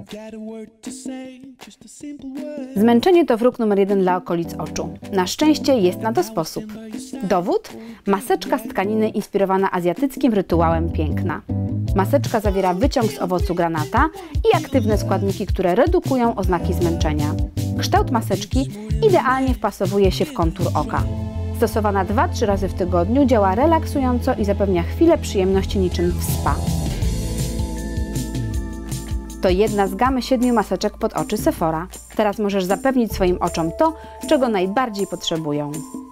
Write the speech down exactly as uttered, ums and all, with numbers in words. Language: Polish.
Zmęczenie to wróg numer jeden dla okolic oczu. Na szczęście jest na to sposób. Dowód? Maseczka z tkaniny inspirowana azjatyckim rytuałem piękna. Maseczka zawiera wyciąg z owocu granata i aktywne składniki, które redukują oznaki zmęczenia. Kształt maseczki idealnie wpasowuje się w kontur oka. Stosowana dwa trzy razy w tygodniu działa relaksująco i zapewnia chwilę przyjemności niczym w spa. To jedna z gamy siedmiu maseczek pod oczy Sephora. Teraz możesz zapewnić swoim oczom to, czego najbardziej potrzebują.